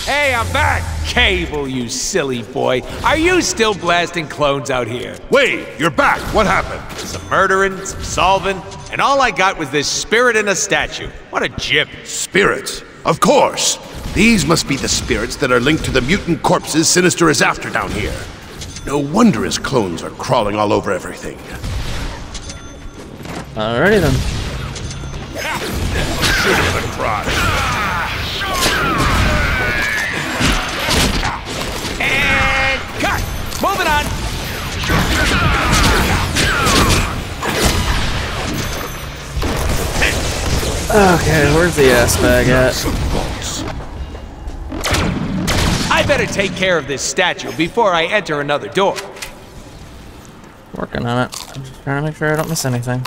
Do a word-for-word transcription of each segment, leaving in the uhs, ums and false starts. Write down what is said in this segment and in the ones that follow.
Hey, I'm back! Cable, you silly boy. Are you still blasting clones out here? Wait, you're back. What happened? Some murdering, some solving, and all I got was this spirit in a statue. What a jip. Spirits? Of course. These must be the spirits that are linked to the mutant corpses Sinister is after down here. No wonder his clones are crawling all over everything. Alrighty then. Shoot him in the crotch. And cut! Moving on! Okay, where's the ass bag at? I better take care of this statue before I enter another door. Working on it. I'm just trying to make sure I don't miss anything.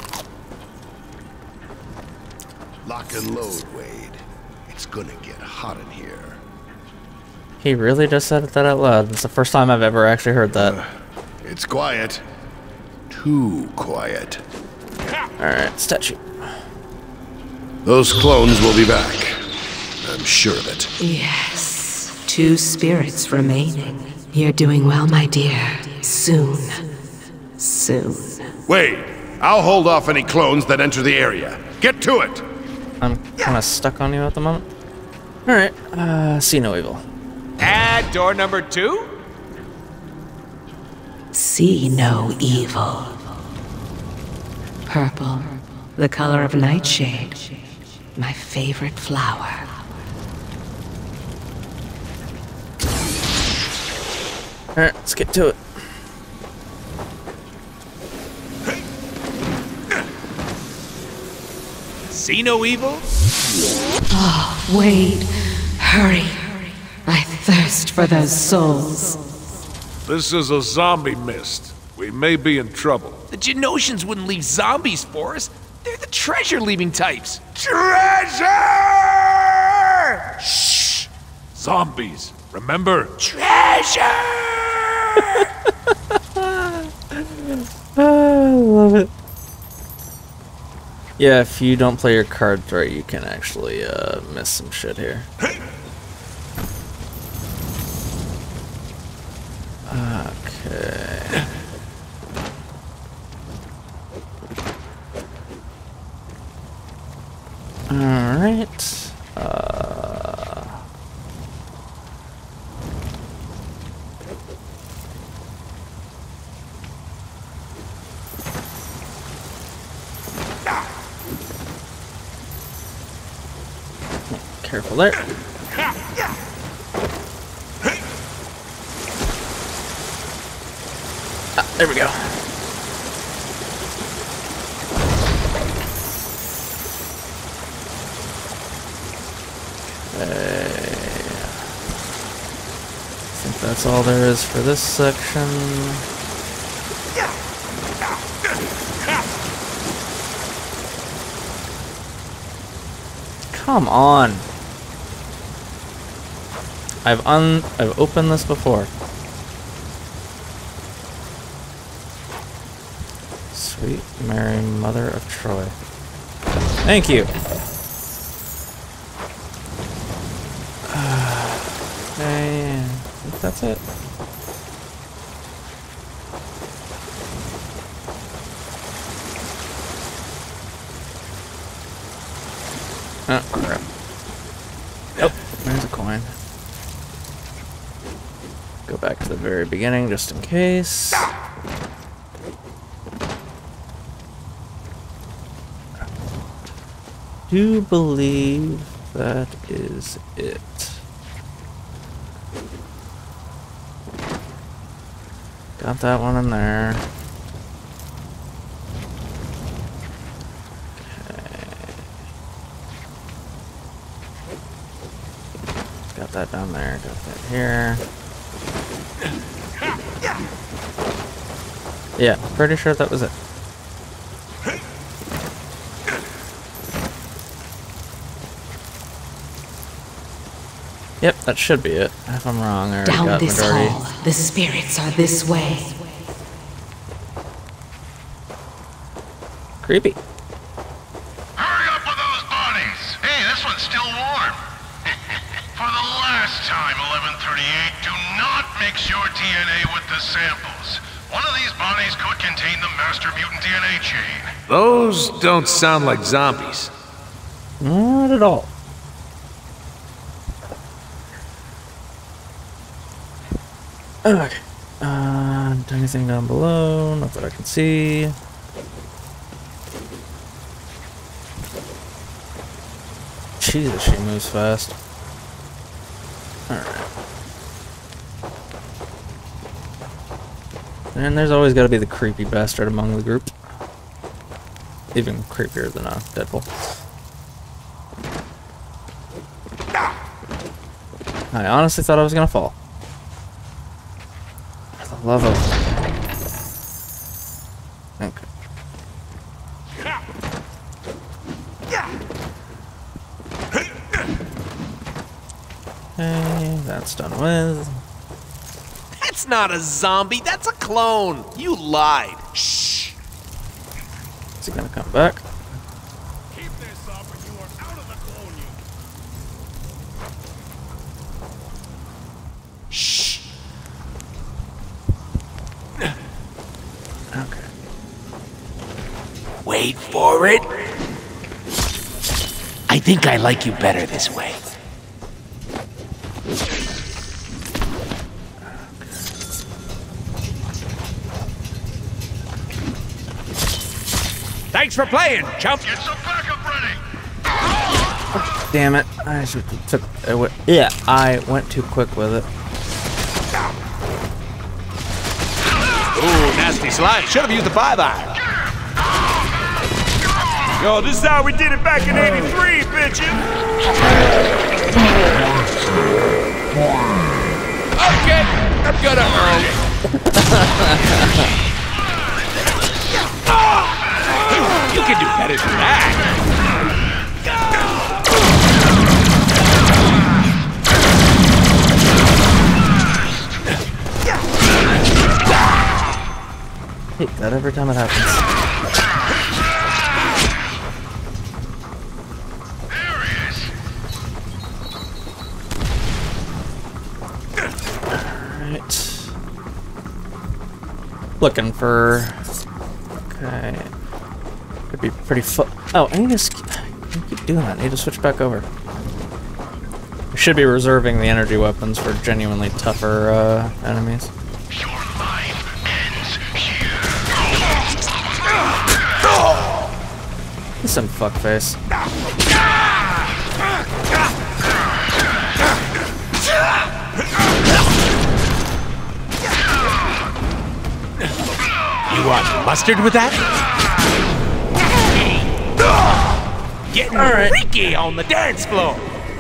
Lock and load, Wade. It's gonna get hot in here. He really just said that out loud. It's the first time I've ever actually heard that. Uh, it's quiet. Too quiet. Alright, statue. Those clones will be back. I'm sure of it. Yes. Two spirits remaining. You're doing well, my dear. Soon. Soon. Wait. I'll hold off any clones that enter the area. Get to it! I'm kind of stuck on you at the moment. Alright, uh, see no evil. Add door number two? See no evil. Purple, the color of nightshade. My favorite flower. Alright, let's get to it. See no evil? Oh, Wade, hurry. I thirst for those souls. This is a zombie mist. We may be in trouble. The Genosians wouldn't leave zombies for us. They're the treasure-leaving types. Treasure! Shh! Zombies, remember? Treasure! I love it. Yeah, if you don't play your cards right, you can actually uh, miss some shit here. Okay. Alright. Uh... Careful there. Ah, there we go. Okay. I think that's all there is for this section. Come on. I've un I've opened this before. Sweet Mary, Mother of Troy. Thank you. Okay, I think that's it. Oh, crap. Nope, there's a coin. Go back to the very beginning just in case. Do believe that is it. Got that one in there. Okay. Got that down there, got that here. Yeah, pretty sure that was it. Yep, that should be it. If I'm wrong, I already Down got this majority. hall, the spirits are this way. Creepy. Hurry up with those bodies! Hey, this one's still warm. For the last time, eleven thirty-eight. Do not mix your D N A with the samples. One of these bodies could contain the master mutant D N A chain. Those don't sound like zombies. Not at all. Okay. Uh, anything down below? Not that I can see. Jesus, she moves fast. Alright. And there's always got to be the creepy bastard among the group. Even creepier than uh, Deadpool. I honestly thought I was gonna fall. For the love of... Okay. Okay, that's done with. That's not a zombie, that's a clone. You lied. Shh. Is he gonna come back? Keep this up or you are out of the clone unit. Shh. Okay. Wait for it. I think I like you better this way. Thanks for playing, chump. Get some backup ready. Damn it! I should took. I went, yeah, I went too quick with it. Ooh, nasty slime. Should have used the five iron. Yo, this is how we did it back in eighty-three, bitches! Okay, I'm gonna earn. You can do better than that. I hate that every time it happens. Looking for. Okay. Could be pretty fu- Oh, I need to sk- I keep doing that. I need to switch back over. I should be reserving the energy weapons for genuinely tougher uh, enemies. Your life ends here. Listen, fuckface. You want mustard with that? Getting All right. freaky on the dance floor.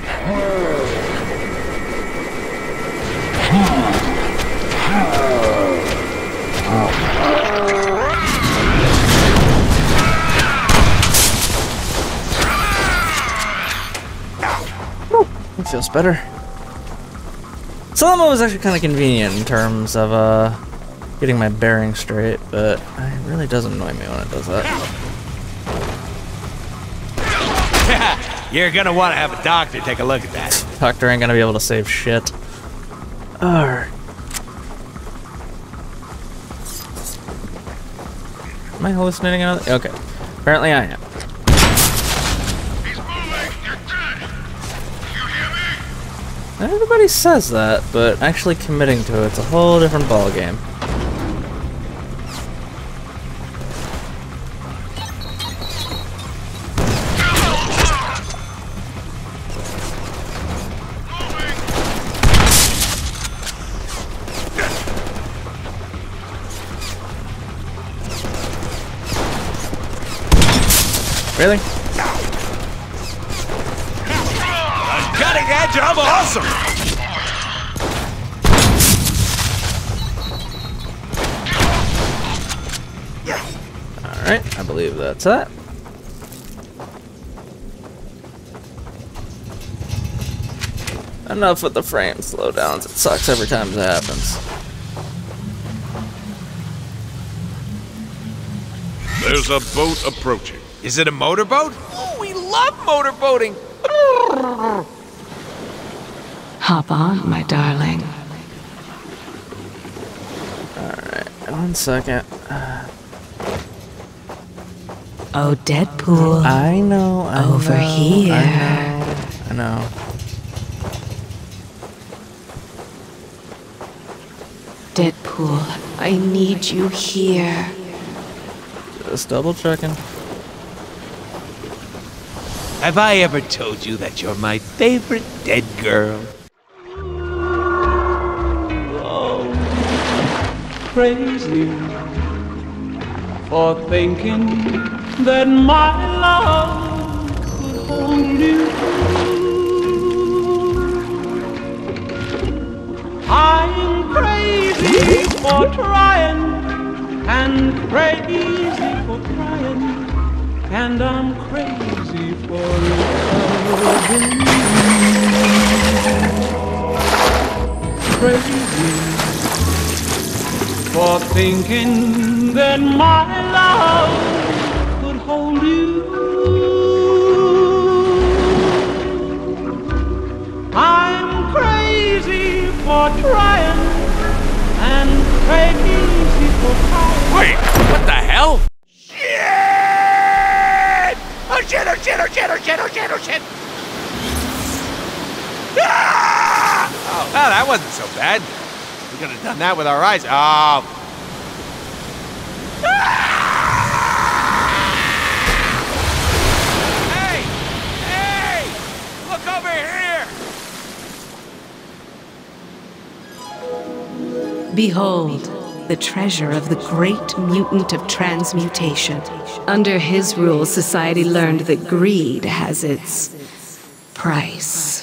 It feels better. Some of it was actually kind of convenient in terms of uh, getting my bearings straight, but it really does annoy me when it does that. You're gonna want to have a doctor take a look at that. Doctor ain't gonna be able to save shit. Alright. Am I hallucinating out of the- Okay. Apparently I am. He's moving. You're dead. You hear me? Everybody says that, but actually committing to it's a whole different ballgame. Really? Cutting edge of awesome. Alright, I believe that's that. Enough with the frame slowdowns. It sucks every time it happens. There's a boat approaching. Is it a motorboat? Oh, we love motorboating. Hop on, my darling. Alright, one second. Uh, Oh, Deadpool. I know, I Over know, here. I know, I know. Deadpool, I need you here. Just double checking. Have I ever told you that you're my favorite dead girl? Crazy for thinking that my love could hold you. I'm crazy for trying and crazy for crying, and I'm crazy for loving you. Crazy for thinking that my love could hold you. I'm crazy for trying and crazy for trying. Wait, what the hell? Shit! Oh shit, oh shit, oh shit, oh shit, oh shit, oh shit! Ah! Oh, oh, that wasn't so bad. We could have done that with our eyes. Oh. Hey! Hey! Look over here! Behold, the treasure of the great mutant of transmutation. Under his rule, society learned that greed has its price.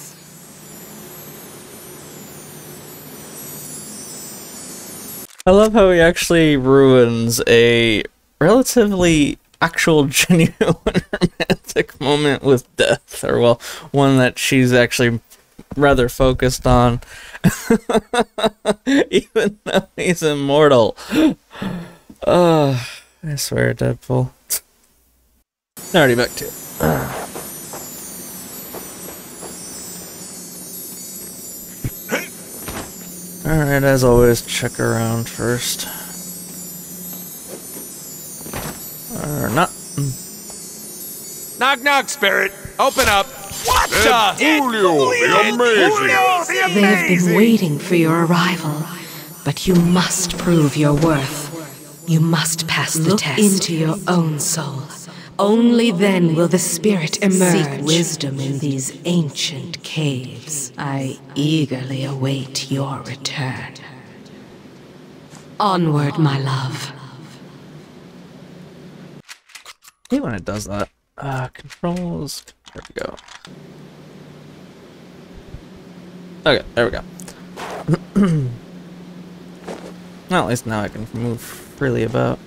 I love how he actually ruins a relatively actual, genuine romantic moment with death, or well, one that she's actually rather focused on, even though he's immortal. Uh, I swear, Deadpool. Alrighty, back to it. Uh. Alright, as always, check around first. Or not. Knock, knock, spirit. Open up. What the? Julio, the amazing. Julio, the amazing. They have been waiting for your arrival, but you must prove your worth. You must pass the test. Look into your own soul. Only then will the spirit emerge. Seek wisdom in these ancient caves. I eagerly await your return. Onward, my love. I hate when it does that. Uh, controls. There we go. Okay, there we go. Well, at least now I can move freely about.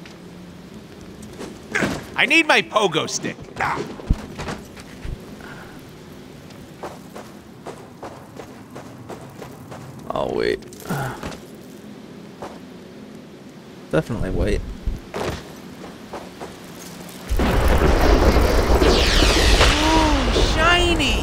I need my pogo stick. Ah. I'll wait. Uh, definitely wait. Ooh, shiny!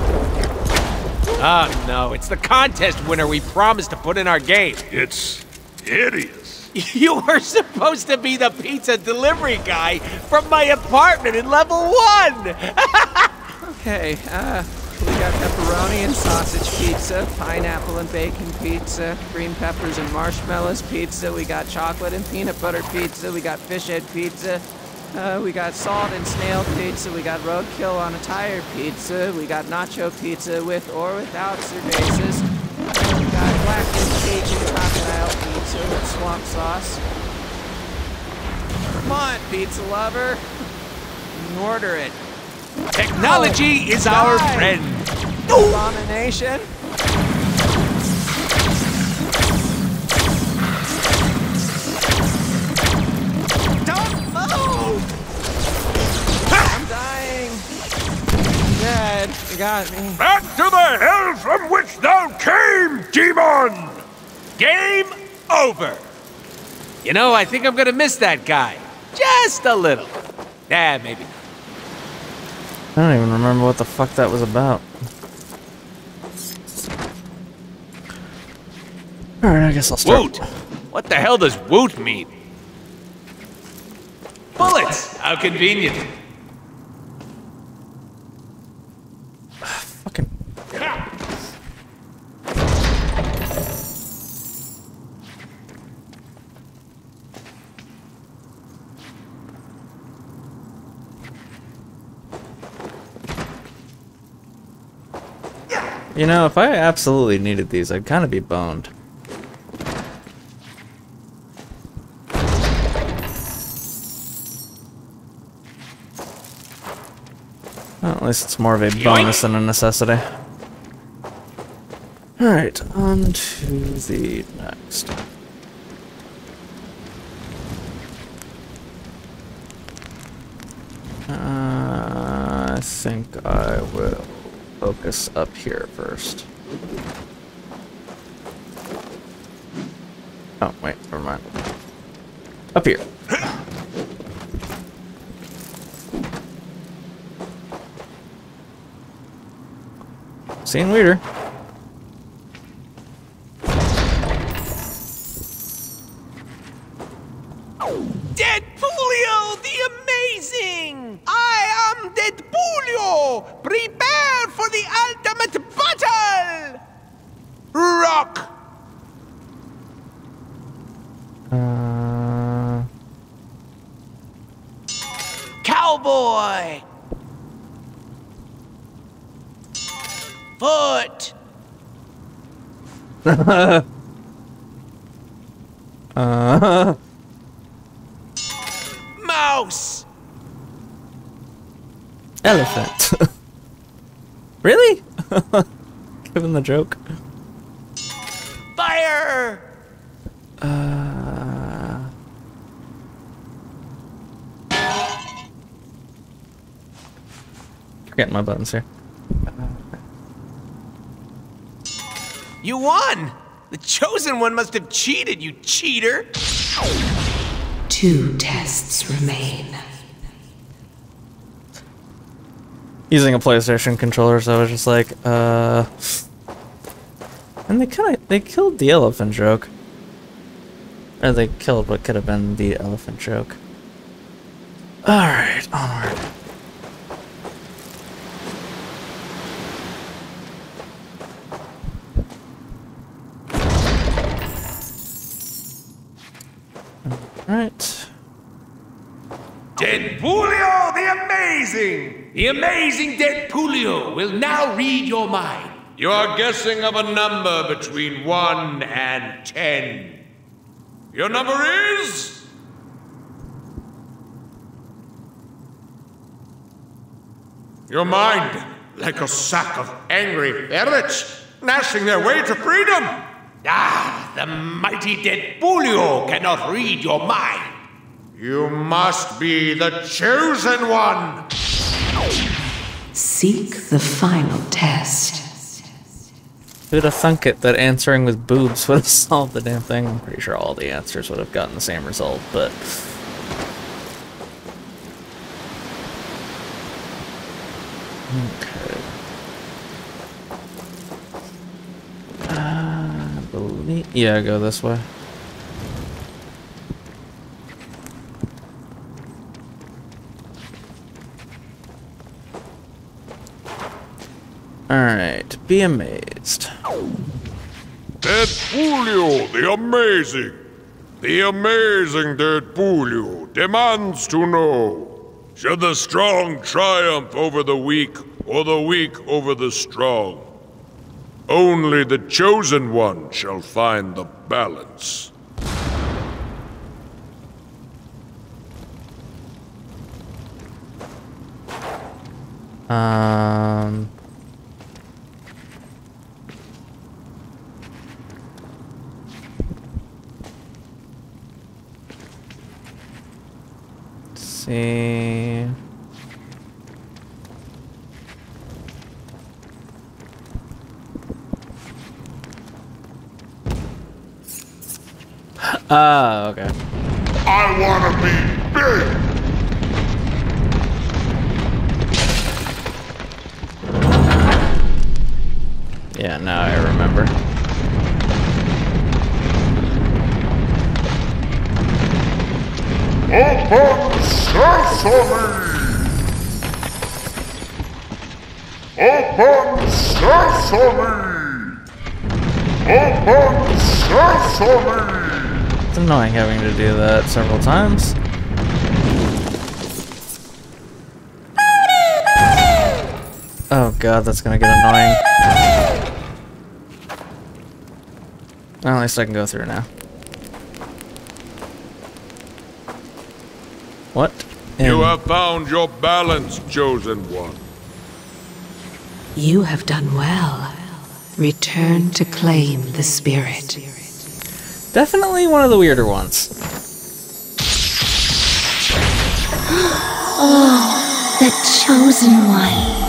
Oh no, it's the contest winner we promised to put in our game. It's hideous. You were supposed to be the pizza delivery guy from my apartment in level one! Okay, uh, we got pepperoni and sausage pizza, pineapple and bacon pizza, green peppers and marshmallows pizza, we got chocolate and peanut butter pizza, we got fish head pizza, uh, we got salt and snail pizza, we got roadkill on a tire pizza, we got nacho pizza with or without cervezas, uh, we got blackened Cajun crocodile pizza with swamp sauce. Come on, pizza lover, order it. Technology is our friend. Abomination. Don't move! I'm dying. Dead. You got me. Back to the hell from which thou came, demon! Game over. You know, I think I'm gonna miss that guy. Just a little. Nah, maybe not. I don't even remember what the fuck that was about. Alright, I guess I'll start. Woot! What the hell does woot mean? Bullets! How convenient. Fucking. You know, if I absolutely needed these, I'd kind of be boned. Well, at least it's more of a bonus than a necessity. Alright, on to the next. Uh, I think I will focus up here first. Oh, wait, never mind. Up here. Seeing weirder. Deadpoolio the Amazing! I am Deadpoolio! Prepare for the ultimate battle! Rock! Uh... Cowboy! Foot! uh... Mouse! Elephant. Really? Given the joke. Fire! Uh... Forgetting my buttons here. You won! The Chosen One must have cheated, you cheater! Two tests remain. Using a PlayStation controller, so I was just like, uh... And they kinda, they killed the elephant joke. Or they killed what could have been the elephant joke. Alright, onward. Alright. Deadpoolio the Amazing! The amazing Deadpoolio will now read your mind. You are guessing of a number between one and ten. Your number is... Your mind, like a sack of angry ferrets, gnashing their way to freedom. Ah, the mighty Deadpoolio cannot read your mind. You must be the Chosen One. Seek the final test. Who'd have thunk it that answering with boobs would have solved the damn thing? I'm pretty sure all the answers would have gotten the same result, but... Okay. Uh, I believe... Yeah, go this way. Alright, be amazed. Deadpoolio the Amazing. The amazing Deadpoolio demands to know, should the strong triumph over the weak, or the weak over the strong? Only the Chosen One shall find the balance. Um... See. Ah, uh, okay. I wanna be big! Yeah, now I remember. Open Sesame! Open Sesame! Open Sesame! It's annoying having to do that several times. Oh god, that's gonna get annoying. Well, at least I can go through now. What? You In- have found your balance, Chosen One. You have done well. Return to claim the spirit. Definitely one of the weirder ones. Oh, the Chosen One.